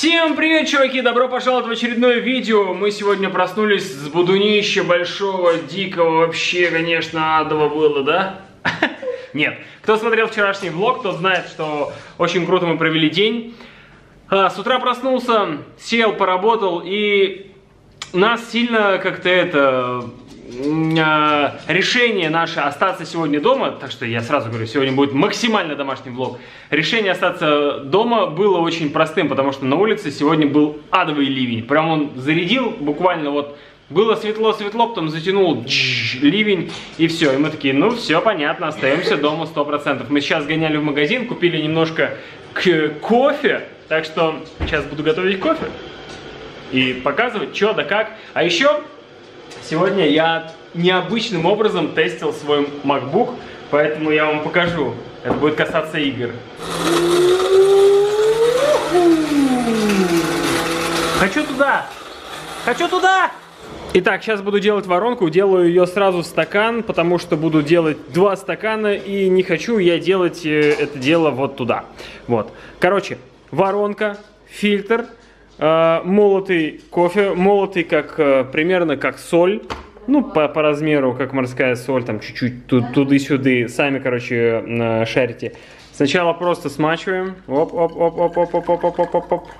Всем привет, чуваки! Добро пожаловать в очередное видео. Мы сегодня проснулись с будунища большого, дикого, вообще, конечно, адово было, да? Нет. Кто смотрел вчерашний влог, тот знает, что очень круто мы провели день. С утра проснулся, сел, поработал, и нас сильно как-то решение наше остаться сегодня дома, так что я сразу говорю, сегодня будет максимально домашний влог. Решение остаться дома было очень простым, потому что на улице сегодня был адовый ливень. Прям он зарядил, буквально вот было светло-светло, потом затянул ливень, и все. И мы такие, ну все понятно, остаемся дома 100%. Мы сейчас гоняли в магазин, купили немножко кофе, так что сейчас буду готовить кофе и показывать, что да как. А еще сегодня я необычным образом тестил свой MacBook, поэтому я вам покажу. Это будет касаться игр. Хочу туда! Хочу туда! Итак, сейчас буду делать воронку. Делаю ее сразу в стакан, потому что буду делать 2 стакана, и не хочу я делать это дело вот туда. Вот. Короче, воронка, фильтр, молотый кофе, молотый примерно как соль. Ну, по размеру, как морская соль, там чуть-чуть туды-сюды. Сами, короче, шарите. Сначала просто смачиваем. Оп-оп-оп-оп-оп-оп-оп-оп-оп.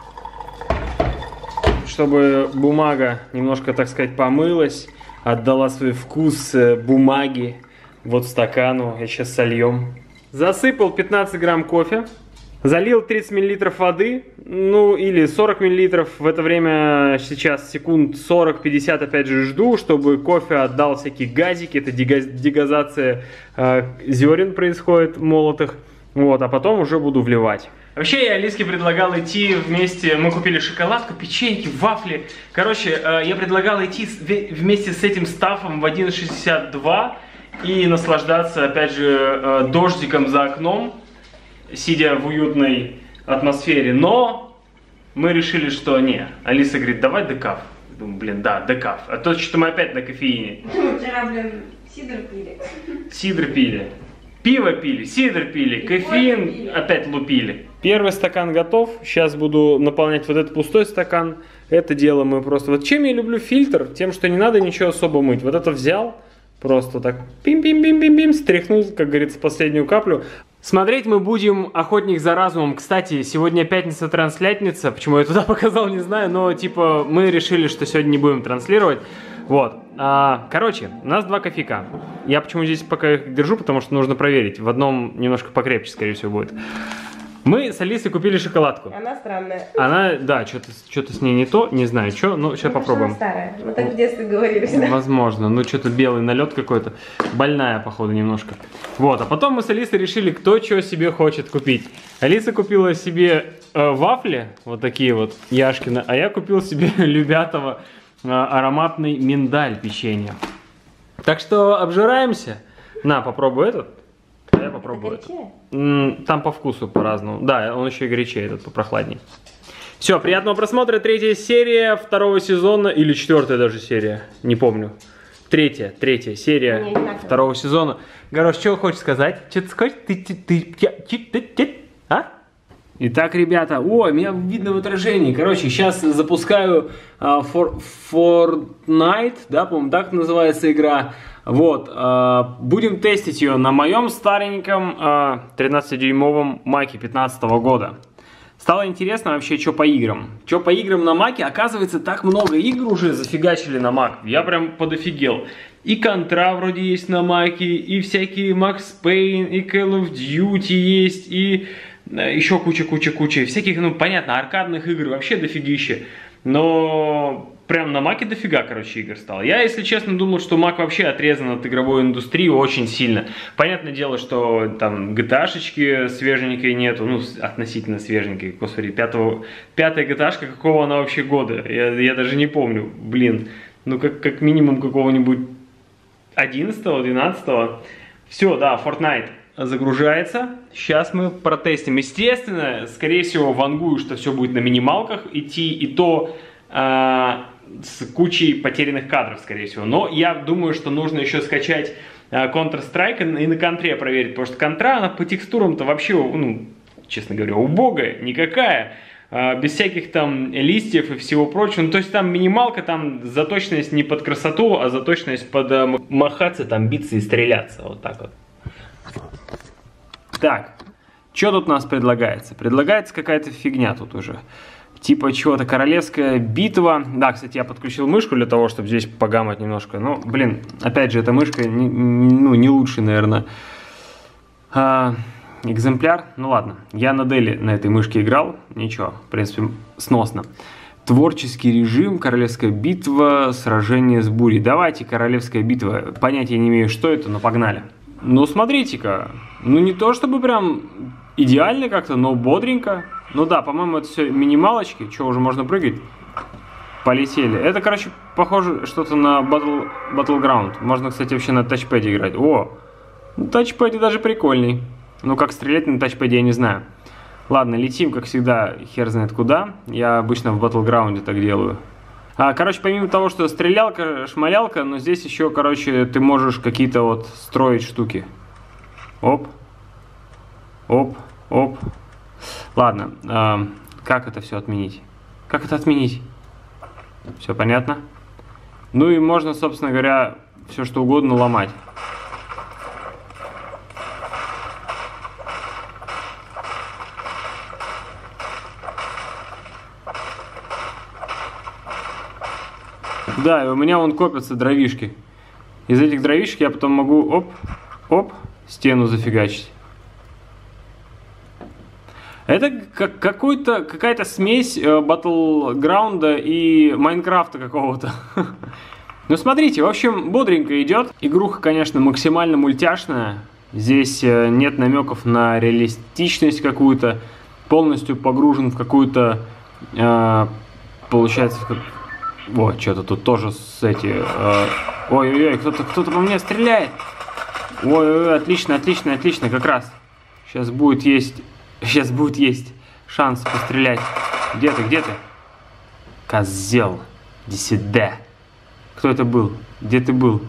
Чтобы бумага немножко, так сказать, помылась. Отдала свой вкус бумаги. Вот стакану. Я сейчас сольем. Засыпал 15 грамм кофе. Залил 30 мл воды, ну или 40 мл, в это время сейчас секунд 40-50 опять же жду, чтобы кофе отдал всякие газики, это дегазация зерен происходит молотых, вот, а потом уже буду вливать. Вообще я Алиске предлагал идти вместе, мы купили шоколадку, печеньки, вафли, короче, я предлагал идти вместе с этим стафом в 1.62 и наслаждаться опять же дождиком за окном, сидя в уютной атмосфере, но мы решили, что не. Алиса говорит, давай декаф. Думаю, блин, да, декаф. А то что мы опять на кофеине. Мы вчера, блин, сидр пили. Сидр пили. Пиво пили, сидр пили, кофеин опять лупили. Первый стакан готов. Сейчас буду наполнять вот этот пустой стакан. Это дело мы просто... Вот чем я люблю фильтр? Тем, что не надо ничего особо мыть. Вот это взял, просто так пим-пим-пим-пим-пим, стряхнул, как говорится, последнюю каплю. Смотреть мы будем «Охотник за разумом». Кстати, сегодня пятница-транслятница. Почему я туда показал, не знаю. Но, типа, мы решили, что сегодня не будем транслировать. Вот. Короче, у нас 2 кофейка. Я почему здесь пока их держу, потому что нужно проверить. В одном немножко покрепче, скорее всего, будет. Мы с Алисой купили шоколадку. Она странная. Она, да, что-то с ней не то, не знаю, что, но сейчас попробуем. Она старая. Мы так в детстве говорили всегда. Возможно, ну что-то белый налет какой-то. Больная, походу, немножко. Вот, а потом мы с Алисой решили, кто что себе хочет купить. Алиса купила себе вафли, вот такие вот, Яшкина, а я купил себе Любятово ароматный миндаль печенье. Так что обжираемся. На, попробуй этот. Я попробую это. Там по вкусу по-разному. Да, он еще и горячее, этот попрохладней. Все, приятного просмотра. 3-я серия 2-го сезона. Или 4-я даже серия. Не помню. 3-я серия 2-го сезона. Горош, что хочешь сказать? Что ты скажешь? А? Итак, ребята, меня видно в отражении. Короче, сейчас запускаю Fortnite, да, по-моему, так называется игра. Вот, будем тестить ее на моем стареньком 13-дюймовом Маке 15 года. Стало интересно вообще, что по играм. Что по играм на Маке, оказывается, так много игр уже зафигачили на Мак. Я прям подофигел. И Контра вроде есть на Маке, и всякие Max Payne, и Call of Duty есть, и еще куча всяких, ну понятно, аркадных игр вообще дофигища. Но прям на Маке дофига, короче, игр стало. Я, если честно, думал, что Мак вообще отрезан от игровой индустрии очень сильно. Понятное дело, что там GTA-шечки свеженькой нету, ну, относительно свеженькой. Господи, пятая GTA-шка, какого она вообще года? Я даже не помню, блин. Ну, как минимум какого-нибудь 11-го, 12-го. Все, да, Fortnite загружается. Сейчас мы протестим. Естественно, скорее всего, вангую, что все будет на минималках идти, и то с кучей потерянных кадров, скорее всего. Но я думаю, что нужно еще скачать Counter-Strike и на контре проверить, потому что контра, она по текстурам-то вообще, ну, честно говоря, убогая, никакая. без всяких там листьев и всего прочего. Ну, то есть там минималка, там заточенность не под красоту, а заточенность под махаться, там биться и стреляться. Вот так вот. Так, что тут у нас предлагается? Предлагается какая-то фигня тут уже. Типа чего-то королевская битва. Да, кстати, я подключил мышку для того, чтобы здесь погамать немножко. Но, блин, опять же, эта мышка не лучший, наверное, экземпляр. Ну ладно, я на Dell на этой мышке играл. Ничего, в принципе, сносно. Творческий режим, королевская битва, сражение с бурей. Давайте, королевская битва. Понятия не имею, что это, но погнали. Ну, смотрите-ка. Ну, не то чтобы прям идеально как-то, но бодренько. Ну да, по-моему, это все минималочки. Что, уже можно прыгать? Полетели. Это, короче, похоже что-то на Battleground. Можно, кстати, вообще на тачпэде играть. О, на тачпэде даже прикольней. Ну, как стрелять на тачпэде, я не знаю. Ладно, летим, как всегда, хер знает куда. Я обычно в Battleground так делаю. Короче, помимо того, что стрелялка, шмалялка, но здесь еще, короче, ты можешь какие-то вот строить штуки. Оп. Оп. Оп. Ладно, как это все отменить? Как это отменить? Все понятно? Ну и можно, собственно говоря, все что угодно ломать. Да, и у меня вон копятся дровишки. Из этих дровишек я потом могу, оп, оп, стену зафигачить. Это какая-то смесь Battleground и Майнкрафта какого-то. Ну, смотрите, в общем, бодренько идет. Игруха, конечно, максимально мультяшная. Здесь нет намеков на реалистичность какую-то. Полностью погружен в какую-то, получается, о, что-то тут тоже с эти... Ой-ой-ой, кто-то по мне стреляет. Ой-ой-ой, отлично, отлично, отлично, как раз. Сейчас будет есть шанс пострелять. Где ты, где ты? Козел, иди сюда. Кто это был? Где ты был?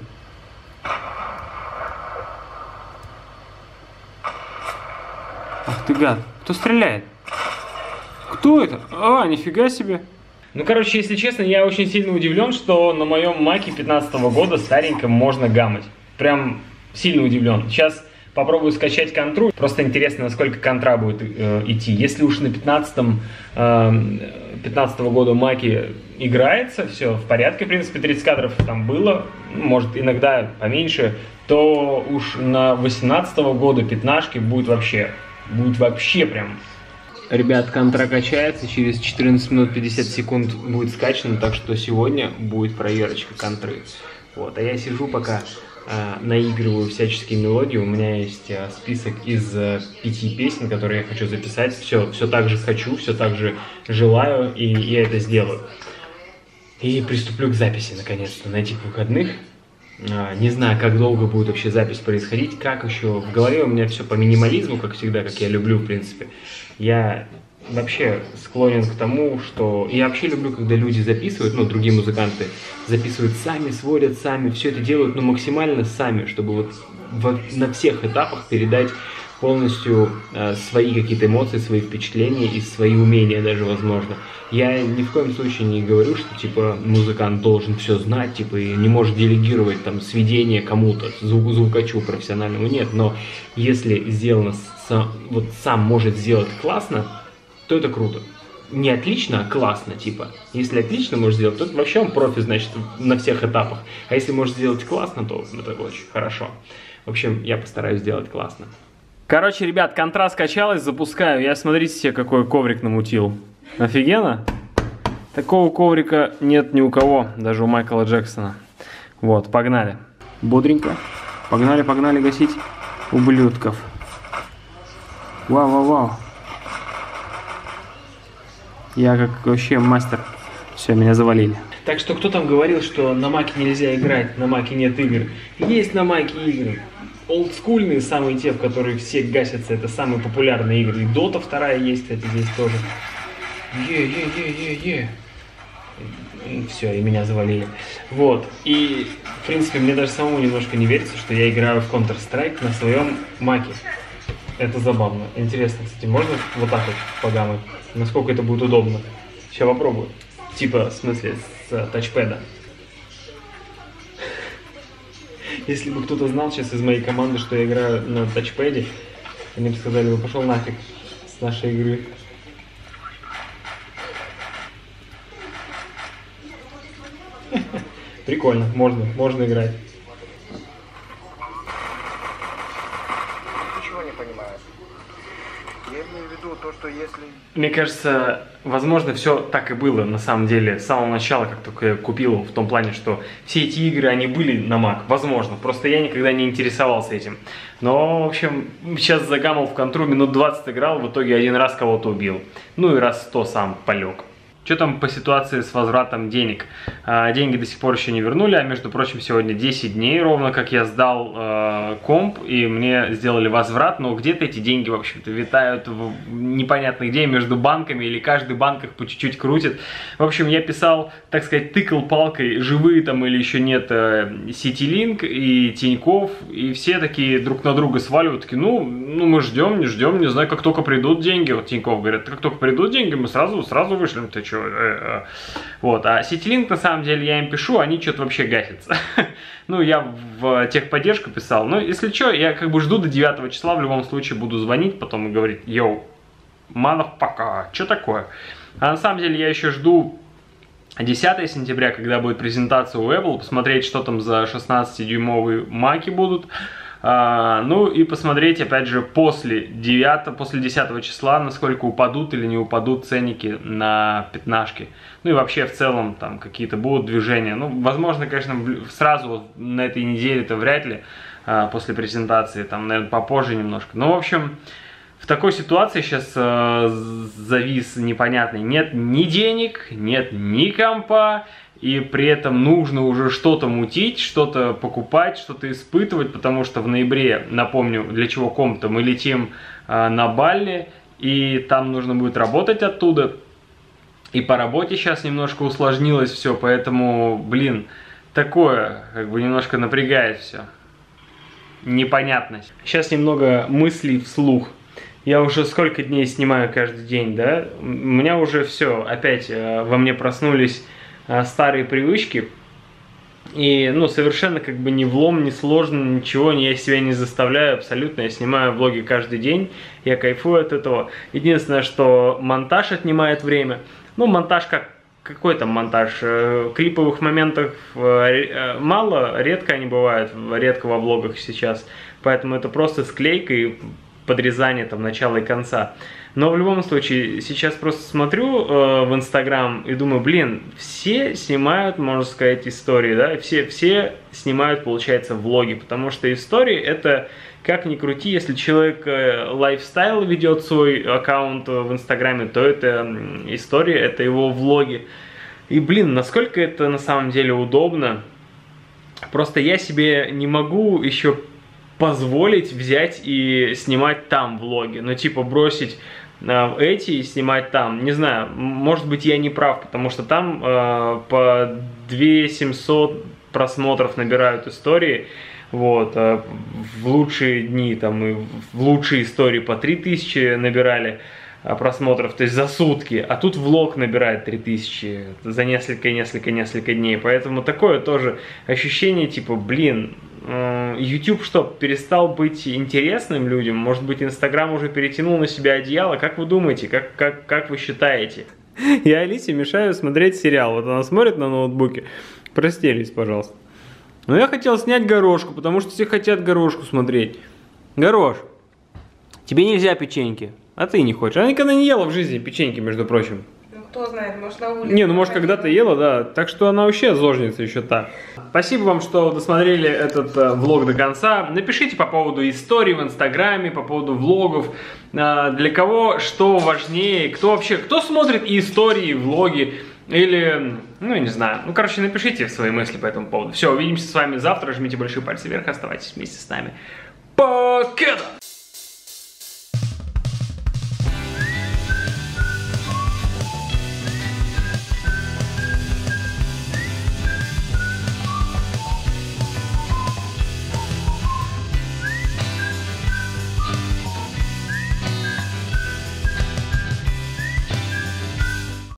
Ах ты гад, кто стреляет? Кто это? А, нифига себе. Ну, короче, если честно, я очень сильно удивлен, что на моем маке 15 года стареньком можно гамать. Прям сильно удивлен. Сейчас попробую скачать контру. Просто интересно, насколько контра будет идти. Если уж на 15 года маке играется, все в порядке, в принципе, 30 кадров там было, может иногда поменьше, то уж на 18 года пятнашки будет вообще прям... Ребят, контра качается, через 14 минут 50 секунд будет скачано, так что сегодня будет проверочка контры. Вот, а я сижу пока, наигрываю всяческие мелодии, у меня есть список из 5 песен, которые я хочу записать, все так же хочу, все так же желаю, и я это сделаю. И приступлю к записи, наконец-то, на этих выходных. Не знаю, как долго будет вообще запись происходить, как еще в голове у меня все по минимализму, как всегда, как я люблю, в принципе. Я вообще склонен к тому, что... Я вообще люблю, когда люди записывают, ну, другие музыканты записывают сами, сводят сами, все это делают, ну, максимально сами, чтобы вот на всех этапах передать полностью свои какие-то эмоции, свои впечатления и свои умения даже, возможно. Я ни в коем случае не говорю, что, типа, музыкант должен все знать, типа, и не может делегировать, там, сведения кому-то, звукачу профессиональному, нет, но если сделано, сам может сделать классно, то это круто. Не отлично, а классно, типа. Если отлично может сделать, то вообще он профи, значит, на всех этапах. А если может сделать классно, то это очень хорошо. В общем, я постараюсь сделать классно. Короче, ребят, контра скачалась, запускаю. Я, смотрите себе, какой коврик намутил. Офигенно? Такого коврика нет ни у кого, даже у Майкла Джексона. Вот, погнали. Бодренько. Погнали гасить ублюдков. Вау. Я как вообще мастер. Все, меня завалили. Так что кто там говорил, что на маке нельзя играть, на маке нет игр? Есть на маке игры. Олдскульные, самые те, в которые все гасятся, это самые популярные игры. И Дота 2 есть, кстати, здесь тоже. Все, и меня завалили. Вот. И, в принципе, мне даже самому немножко не верится, что я играю в Counter-Strike на своем маке. Это забавно. Интересно, кстати, можно вот так вот погамать? Насколько это будет удобно? Сейчас попробую. Типа, в смысле, с тачпэда. Если бы кто-то знал сейчас из моей команды, что я играю на тачпэде, они бы сказали, вы пошел нафиг с нашей игры. Прикольно, можно играть. Ничего не понимаю. Я имею в виду то, что если... Мне кажется, возможно, все так и было на самом деле с самого начала, как только я купил его, в том плане, что все эти игры, они были на Mac, возможно, просто я никогда не интересовался этим. Но, в общем, сейчас загамал в контру, минут 20 играл, в итоге один раз кого-то убил. Ну и раз 100 сам полег. Что там по ситуации с возвратом денег? Деньги до сих пор еще не вернули, а между прочим, сегодня 10 дней ровно, как я сдал комп, и мне сделали возврат, но где-то эти деньги, в общем-то, витают в непонятно где, между банками, или каждый банк их по чуть-чуть крутит. В общем, я писал, так сказать, тыкал палкой, живые там или еще нет Ситилинк и Тинькофф, и все такие друг на друга сваливают, такие, ну мы ждем, не знаю, как только придут деньги, вот Тинькофф говорят, как только придут деньги, мы сразу вышлем, ты что? Вот, а Ситилинк, на самом деле, я им пишу, они что-то вообще гасятся. Ну, я в техподдержку писал, но если что, я как бы жду до 9 числа, в любом случае буду звонить потом и говорить, йоу, motherfucker, что такое? А на самом деле я еще жду 10 сентября, когда будет презентация у Apple, посмотреть, что там за 16-дюймовые маки будут. Ну и посмотреть, опять же, после 10 числа, насколько упадут или не упадут ценники на пятнашки. Ну и вообще в целом там какие-то будут движения. Ну, возможно, конечно, сразу на этой неделе-то вряд ли, после презентации, там, наверное, попозже немножко. Ну, в общем, в такой ситуации сейчас завис непонятный. Нет ни денег, нет ни компа. И при этом нужно уже что-то мутить, что-то покупать, что-то испытывать, потому что в ноябре, напомню, для чего комп-то, мы летим на Бали, и там нужно будет работать оттуда. И по работе сейчас немножко усложнилось все, поэтому, блин, такое, как бы немножко напрягает все. Непонятность. Сейчас немного мыслей вслух. Я уже сколько дней снимаю каждый день, да? У меня уже все, опять во мне проснулись старые привычки, и, ну, совершенно как бы не влом, не сложно, ничего, я себя не заставляю абсолютно, я снимаю влоги каждый день, я кайфую от этого. Единственное, что монтаж отнимает время, ну, монтаж какой там монтаж, клиповых моментов мало, редко они бывают, редко во влогах сейчас, поэтому это просто склейка и подрезание там начала и конца. Но в любом случае, сейчас просто смотрю в Инстаграм и думаю, блин, все снимают, можно сказать, истории, да, все снимают, получается, влоги, потому что истории это, как ни крути, если человек лайфстайл ведет свой аккаунт в Инстаграме, то это история, это его влоги. И, блин, насколько это на самом деле удобно, просто я себе не могу еще позволить взять и снимать там влоги, ну типа бросить эти и снимать там, не знаю, может быть я не прав, потому что там по 2700 просмотров набирают истории, вот, в лучшие дни там и в лучшие истории по 3000 набирали просмотров, то есть за сутки, а тут влог набирает 3000 за несколько дней, поэтому такое тоже ощущение, типа, блин, YouTube что, перестал быть интересным людям? Может быть, Инстаграм уже перетянул на себя одеяло? Как вы думаете? Как вы считаете? Я Алисе мешаю смотреть сериал. Вот она смотрит на ноутбуке. Прости, Алис, пожалуйста. Но я хотел снять горошку, потому что все хотят горошку смотреть. Горош, тебе нельзя печеньки, а ты не хочешь. Она никогда не ела в жизни печеньки, между прочим. Кто знает, может на улице. Не, ну может когда-то ела, да. Так что она вообще зожница еще та. Спасибо вам, что досмотрели этот влог до конца. Напишите по поводу историй в Инстаграме, по поводу влогов. Для кого что важнее, кто смотрит и истории, и влоги. Или, ну я не знаю. Ну короче, напишите свои мысли по этому поводу. Все, увидимся с вами завтра. Жмите большие пальцы вверх, оставайтесь вместе с нами. Пока!